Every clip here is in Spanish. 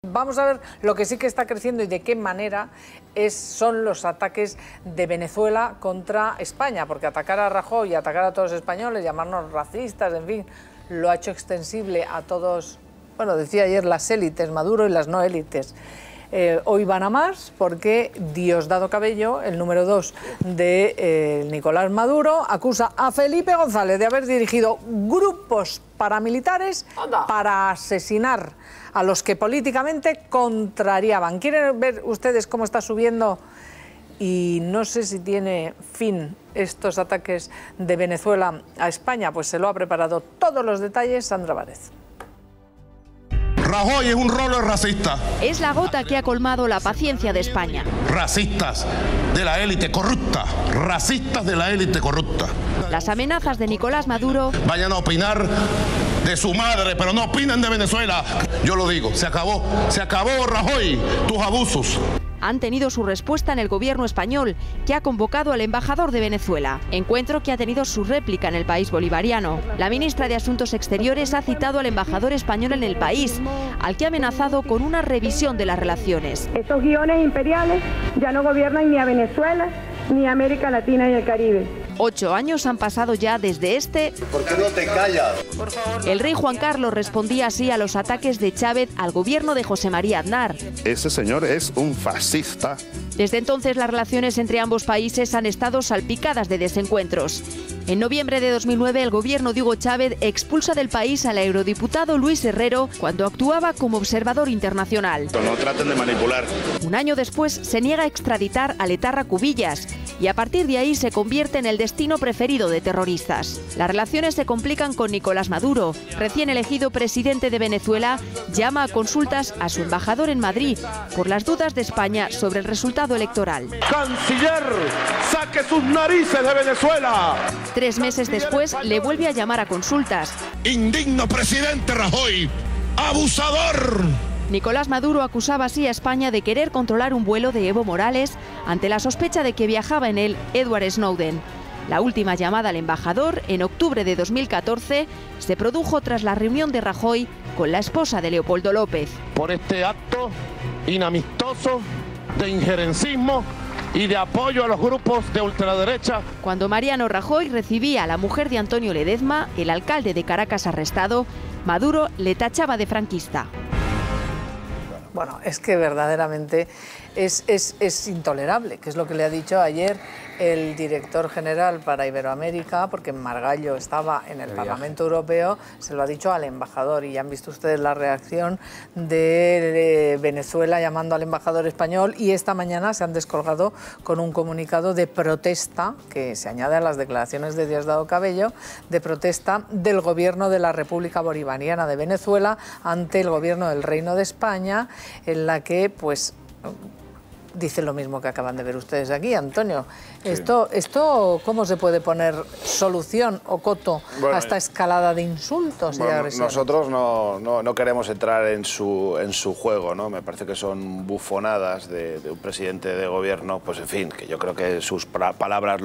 Vamos a ver lo que sí que está creciendo y de qué manera son los ataques de Venezuela contra España, porque atacar a Rajoy y atacar a todos los españoles, llamarnos racistas, en fin, lo ha hecho extensible a todos, bueno, decía ayer las élites, Maduro y las no élites. Hoy van a más porque Diosdado Cabello, el número 2 de Nicolás Maduro, acusa a Felipe González de haber dirigido grupos paramilitares para asesinar a los que políticamente contrariaban. ¿Quieren ver ustedes cómo está subiendo? Y no sé si tiene fin estos ataques de Venezuela a España, pues se lo ha preparado todos los detalles Sandra Várez. Rajoy es un rolo racista. Es la gota que ha colmado la paciencia de España. Racistas de la élite corrupta. Racistas de la élite corrupta. Las amenazas de Nicolás Maduro. Vayan a opinar de su madre, pero no opinen de Venezuela. Yo lo digo, se acabó Rajoy, tus abusos. Han tenido su respuesta en el gobierno español, que ha convocado al embajador de Venezuela, encuentro que ha tenido su réplica en el país bolivariano. La ministra de Asuntos Exteriores ha citado al embajador español en el país, al que ha amenazado con una revisión de las relaciones. Esos guiones imperiales ya no gobiernan ni a Venezuela ni a América Latina y el Caribe. 8 años han pasado ya desde este... ¿Por qué no te callas? El rey Juan Carlos respondía así a los ataques de Chávez al gobierno de José María Aznar. Ese señor es un fascista. Desde entonces las relaciones entre ambos países han estado salpicadas de desencuentros. En noviembre de 2009 el gobierno de Hugo Chávez expulsa del país al eurodiputado Luis Herrero cuando actuaba como observador internacional. No traten de manipular. Un año después se niega a extraditar a Letarra Cubillas y a partir de ahí se convierte en el destino preferido de terroristas. Las relaciones se complican con Nicolás Maduro. Recién elegido presidente de Venezuela, llama a consultas a su embajador en Madrid por las dudas de España sobre el resultado electoral. ¡Canciller! ¡Saque sus narices de Venezuela! 3 meses después le vuelve a llamar a consultas. ¡Indigno presidente Rajoy! ¡Abusador! Nicolás Maduro acusaba así a España de querer controlar un vuelo de Evo Morales ante la sospecha de que viajaba en él Edward Snowden. La última llamada al embajador, en octubre de 2014, se produjo tras la reunión de Rajoy con la esposa de Leopoldo López. Por este acto inamistoso de injerencismo y de apoyo a los grupos de ultraderecha. Cuando Mariano Rajoy recibía a la mujer de Antonio Ledezma, el alcalde de Caracas arrestado, Maduro le tachaba de franquista. Bueno, es que verdaderamente es intolerable, que es lo que le ha dicho ayer el director general para Iberoamérica, porque Margallo estaba en el Parlamento Europeo, se lo ha dicho al embajador, y ya han visto ustedes la reacción de Venezuela llamando al embajador español, y esta mañana se han descolgado con un comunicado de protesta, que se añade a las declaraciones de Diosdado Cabello, de protesta del gobierno de la República Bolivariana de Venezuela ante el gobierno del Reino de España, en la que, pues, dice lo mismo que acaban de ver ustedes aquí, Antonio. Sí. Esto ¿cómo se puede poner solución o coto a esta escalada de insultos y de agresiones? Nosotros no queremos entrar en su juego, ¿no? Me parece que son bufonadas de un presidente de gobierno, pues en fin, que yo creo que sus palabras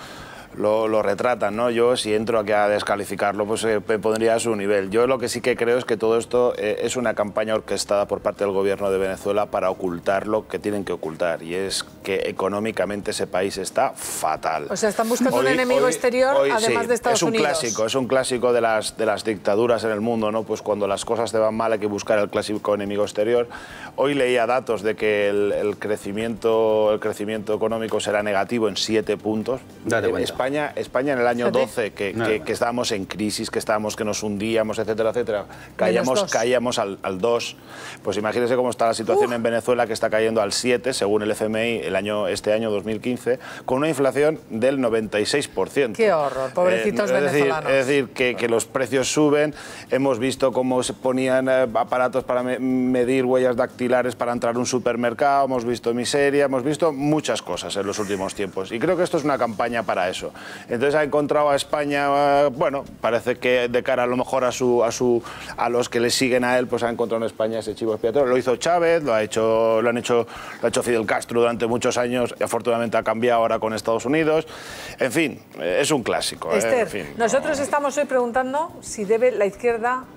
lo retratan, ¿no? Yo, si entro aquí a descalificarlo, pues me pondría a su nivel. Yo lo que sí que creo es que todo esto es una campaña orquestada por parte del gobierno de Venezuela para ocultar lo que tienen que ocultar, y es que económicamente ese país está fatal. O sea, están buscando un enemigo exterior, además de Estados Unidos. Es un clásico de las dictaduras en el mundo, ¿no? Pues cuando las cosas te van mal hay que buscar el clásico enemigo exterior. Hoy leía datos de que el crecimiento económico será negativo en 7 puntos. España en el año 12, que estábamos en crisis, que nos hundíamos, etcétera, etcétera, caíamos al 2. Pues imagínense cómo está la situación en Venezuela, que está cayendo al 7, según el FMI, este año 2015, con una inflación del 96%. ¡Qué horror! Pobrecitos venezolanos. Es decir, que los precios suben. Hemos visto cómo se ponían aparatos para medir huellas dactilares para entrar a un supermercado, hemos visto miseria, hemos visto muchas cosas en los últimos tiempos. Y creo que esto es una campaña para eso. Entonces ha encontrado a España, bueno, parece que de cara a lo mejor a los que le siguen a él, pues ha encontrado en España ese chivo expiatorio. Lo hizo Chávez, lo ha hecho Fidel Castro durante muchos años y afortunadamente ha cambiado ahora con Estados Unidos. En fin, es un clásico. Esther, en fin, nosotros estamos hoy preguntando si debe la izquierda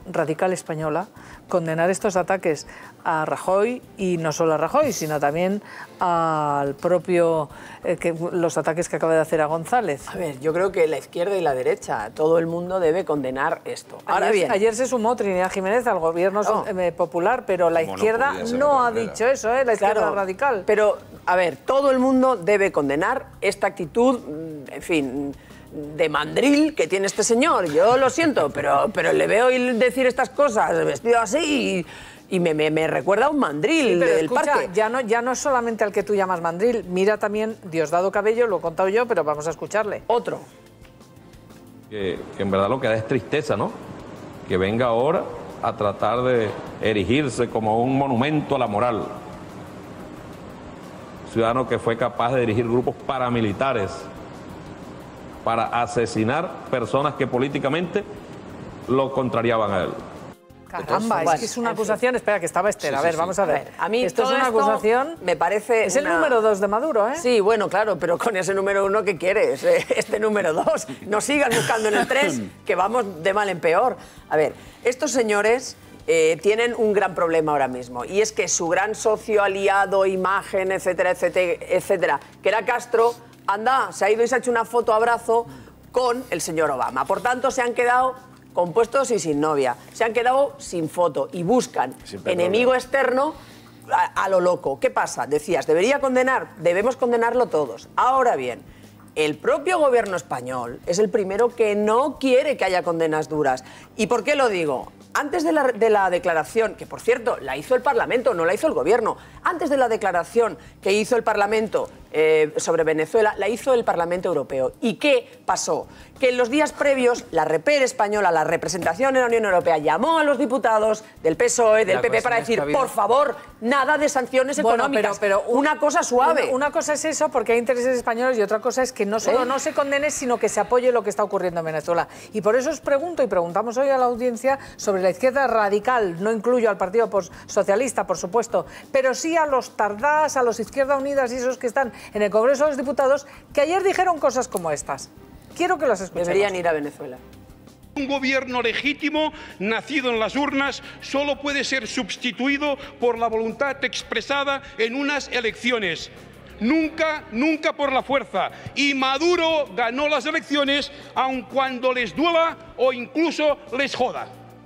radical española condenar estos ataques a Rajoy, y no solo a Rajoy, sino también al propio, los ataques que acaba de hacer a González. A ver, yo creo que la izquierda y la derecha, todo el mundo debe condenar esto. Ahora bien, ayer se sumó Trinidad Jiménez al gobierno popular, pero la izquierda no ha dicho eso, la izquierda radical. Pero, a ver, todo el mundo debe condenar esta actitud, en fin, de mandril que tiene este señor. Yo lo siento, pero le veo decir estas cosas vestido así y me recuerda a un mandril del parque. Ya no es solamente al que tú llamas mandril, mira también Diosdado Cabello, lo he contado yo, pero vamos a escucharle. Otro. Que en verdad lo que da es tristeza, ¿no? Que venga ahora a tratar de erigirse como un monumento a la moral. Ciudadano que fue capaz de dirigir grupos paramilitares para asesinar personas que políticamente lo contrariaban a él. Caramba, es que es una acusación. Espera, que estaba Esther. A ver, vamos a ver. A mí esto es una acusación. Me parece. Es el número 2 de Maduro, ¿eh? Sí, bueno, claro, pero con ese número 1, ¿qué quieres? Este número 2. No sigan buscando en el 3, que vamos de mal en peor. A ver, estos señores tienen un gran problema ahora mismo, y es que su gran socio, aliado, imagen, etcétera, etcétera, etcétera, que era Castro, se ha ido y se ha hecho una foto abrazo con el señor Obama. Por tanto, se han quedado compuestos y sin novia. Se han quedado sin foto y buscan enemigo externo a lo loco. ¿Qué pasa? Decías, ¿debería condenar? Debemos condenarlo todos. Ahora bien, el propio gobierno español es el primero que no quiere que haya condenas duras. ¿Y por qué lo digo? Antes de la declaración, que por cierto la hizo el Parlamento, no la hizo el Gobierno, antes de la declaración que hizo el Parlamento sobre Venezuela, la hizo el Parlamento Europeo. ¿Y qué pasó? Que en los días previos la REPER española, la representación en la Unión Europea, llamó a los diputados del PSOE, del PP, para decir, por favor, nada de sanciones económicas, pero una cosa suave. Una cosa es eso, porque hay intereses españoles, y otra cosa es que no solo no se condene, sino que se apoye lo que está ocurriendo en Venezuela. Y por eso os pregunto, y preguntamos hoy a la audiencia, sobre la izquierda radical. No incluyo al Partido Socialista, por supuesto, pero sí a los Tardás, a los Izquierda Unidas y esos que están en el Congreso de los Diputados, que ayer dijeron cosas como estas. Quiero que las escuchemos. Deberían ir a Venezuela. Un gobierno legítimo, nacido en las urnas, solo puede ser sustituido por la voluntad expresada en unas elecciones. Nunca, nunca por la fuerza. Y Maduro ganó las elecciones aun cuando les duela o incluso les joda.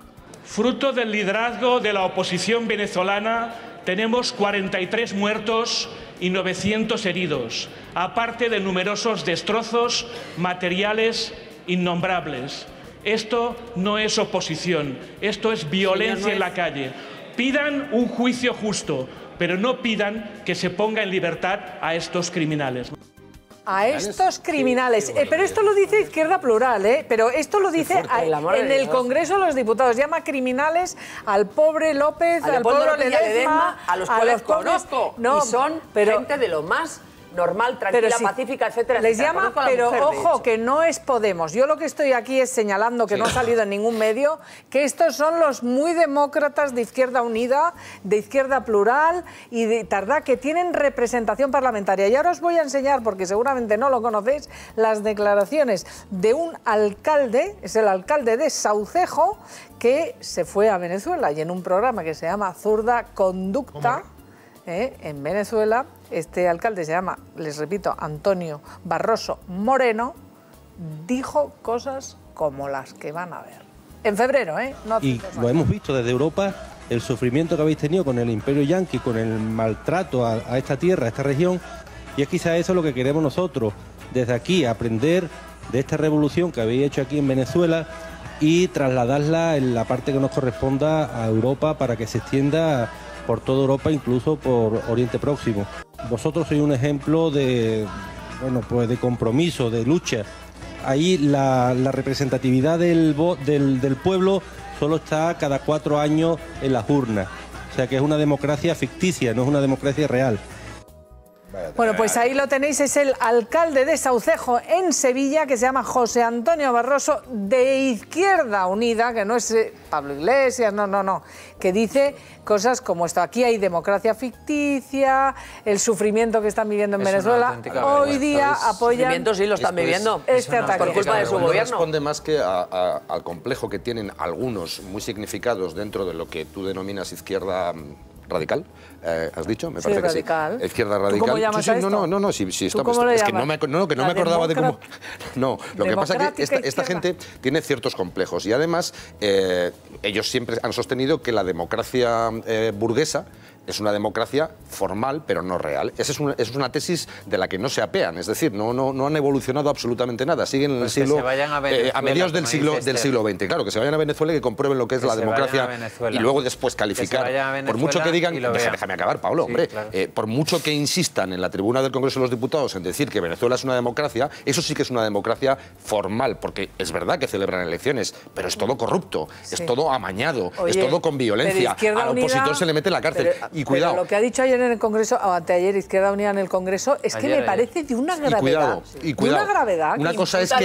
Fruto del liderazgo de la oposición venezolana, tenemos 43 muertos y 900 heridos, aparte de numerosos destrozos materiales innombrables. Esto no es oposición, esto es violencia en la calle. Pidan un juicio justo, pero no pidan que se ponga en libertad a estos criminales. A estos criminales. Pero esto lo dice Izquierda Plural, pero esto lo dice en el Congreso de los Diputados. Llama criminales al pobre López, al pobre Ledezma, a los cuales conozco. No, y son gente de lo más normal, tranquila, pacífica, etcétera. Les llama, pero ojo, que no es Podemos. Yo lo que estoy aquí es señalando, que no ha salido en ningún medio, que estos son los muy demócratas de Izquierda Unida, de Izquierda Plural y de Tardá, que tienen representación parlamentaria. Y ahora os voy a enseñar, porque seguramente no lo conocéis, las declaraciones de un alcalde, es el alcalde de Saucejo, que se fue a Venezuela, y en un programa que se llama Zurda Conducta, en Venezuela, este alcalde se llama, les repito, Antonio Barroso Moreno, dijo cosas como las que van a ver. En febrero, No y lo hemos visto desde Europa, el sufrimiento que habéis tenido con el imperio yanqui, con el maltrato a esta tierra, a esta región, y es quizá eso lo que queremos nosotros, desde aquí, aprender de esta revolución que habéis hecho aquí en Venezuela y trasladarla en la parte que nos corresponda a Europa para que se extienda por toda Europa, incluso por Oriente Próximo. Vosotros sois un ejemplo de, pues de compromiso, de lucha. Ahí la representatividad del pueblo solo está cada 4 años en las urnas. O sea que es una democracia ficticia, no es una democracia real. Bueno, pues ahí lo tenéis, es el alcalde de Saucejo, en Sevilla, que se llama José Antonio Barroso, de Izquierda Unida, que no es Pablo Iglesias, no, que dice cosas como esto: aquí hay democracia ficticia, el sufrimiento que están viviendo en Venezuela, hoy día apoyan... Sufrimiento sí lo están viviendo, este ataque. por culpa de su gobierno. Responde más que al complejo que tienen algunos muy significados dentro de lo que tú denominas izquierda radical, ¿has dicho? Me parece radical. Que sí. Izquierda radical. ¿Tú cómo llamas a esto? No, sí, ¿Tú cómo le es que llamas? no me acordaba de cómo... No, lo que pasa es que esta gente tiene ciertos complejos y además ellos siempre han sostenido que la democracia burguesa es una democracia formal, pero no real. Esa es una tesis de la que no se apean, es decir, no han evolucionado absolutamente nada. Siguen en el siglo... a mediados del siglo XX. Claro, que se vayan a Venezuela y que comprueben lo que es la democracia y luego después calificar. Por mucho que digan... Déjame acabar, Pablo, hombre. Claro. Por mucho que insistan en la tribuna del Congreso de los Diputados en decir que Venezuela es una democracia, eso sí que es una democracia formal, porque es verdad que celebran elecciones, pero es todo corrupto, es todo amañado, es todo con violencia. Al opositor se le mete en la cárcel. Y cuidado. Pero lo que ha dicho ayer en el Congreso, o anteayer Izquierda Unida en el Congreso, es que me parece de una gravedad. Y cuidado. De una gravedad. Una cosa es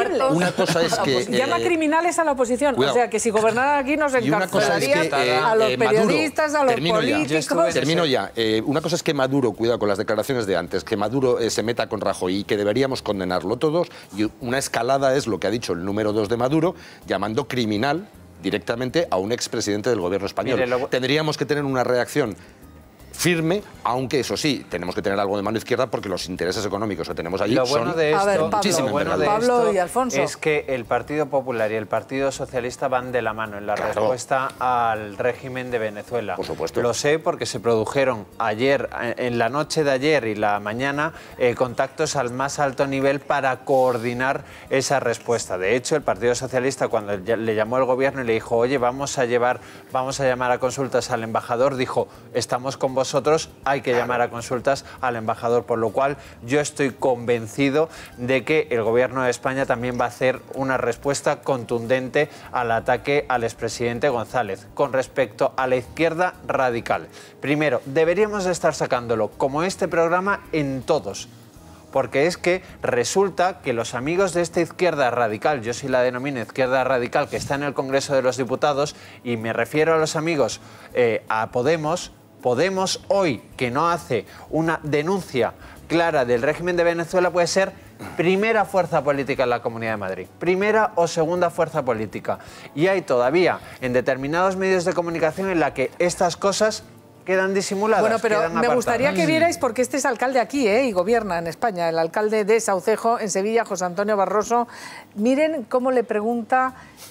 que llama criminales a la oposición. Cuidado. O sea, que si gobernaran aquí nos encarcelarían a los periodistas, a los políticos. Termino ya. Una cosa es que Maduro, cuidado con las declaraciones de antes, que Maduro se meta con Rajoy y que deberíamos condenarlo todos. Y una escalada es lo que ha dicho el número 2 de Maduro, llamando criminal directamente a un expresidente del gobierno español. Tendríamos que tener una reacción firme, aunque eso sí, tenemos que tener algo de mano izquierda porque los intereses económicos que tenemos allí son muchísimo. Lo bueno de esto es que el Partido Popular y el Partido Socialista van de la mano en la respuesta al régimen de Venezuela. Por supuesto. Lo sé porque se produjeron ayer, en la noche de ayer y la mañana, contactos al más alto nivel para coordinar esa respuesta. De hecho, el Partido Socialista, cuando le llamó el gobierno y le dijo, oye, vamos a llamar a consultas al embajador, dijo, estamos con vosotros, hay que llamar a consultas al embajador, por lo cual yo estoy convencido de que el gobierno de España también va a hacer una respuesta contundente al ataque al expresidente González. Con respecto a la izquierda radical, primero, deberíamos de estar sacándolo, como este programa, en todos. Porque es que resulta que los amigos de esta izquierda radical, yo sí la denomino izquierda radical, que está en el Congreso de los Diputados, y me refiero a los amigos a Podemos hoy, que no hace una denuncia clara del régimen de Venezuela, puede ser primera fuerza política en la Comunidad de Madrid, primera o segunda fuerza política. Y hay todavía en determinados medios de comunicación en la que estas cosas quedan disimuladas. Bueno, pero me gustaría que vierais, porque este es alcalde aquí, y gobierna en España, el alcalde de Saucejo, en Sevilla, José Antonio Barroso. Miren cómo le pregunta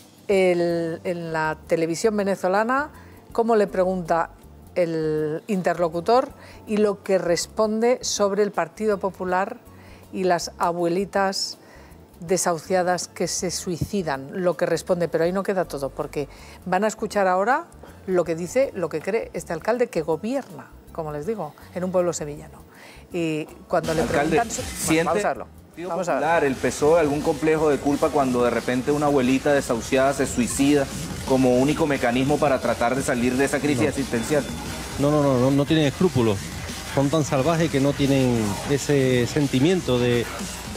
en la televisión venezolana, cómo le pregunta el interlocutor y lo que responde sobre el Partido Popular y las abuelitas desahuciadas que se suicidan, lo que responde. Pero ahí no queda todo, porque van a escuchar ahora lo que dice, lo que cree este alcalde que gobierna, como les digo, en un pueblo sevillano. Y cuando le preguntan... Bueno, vamos a verlo. Vamos a ver. ¿El PSOE algún complejo de culpa cuando de repente una abuelita desahuciada se suicida como único mecanismo para tratar de salir de esa crisis existencial? No tienen escrúpulos. Son tan salvajes que no tienen ese sentimiento de...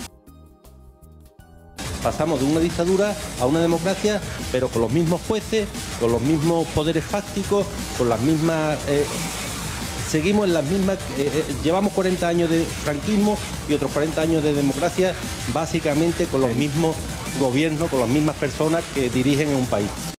Pasamos de una dictadura a una democracia, pero con los mismos jueces, con los mismos poderes fácticos, con las mismas... seguimos en las mismas... llevamos 40 años de franquismo y otros 40 años de democracia, básicamente con los mismos gobiernos, con las mismas personas que dirigen un país.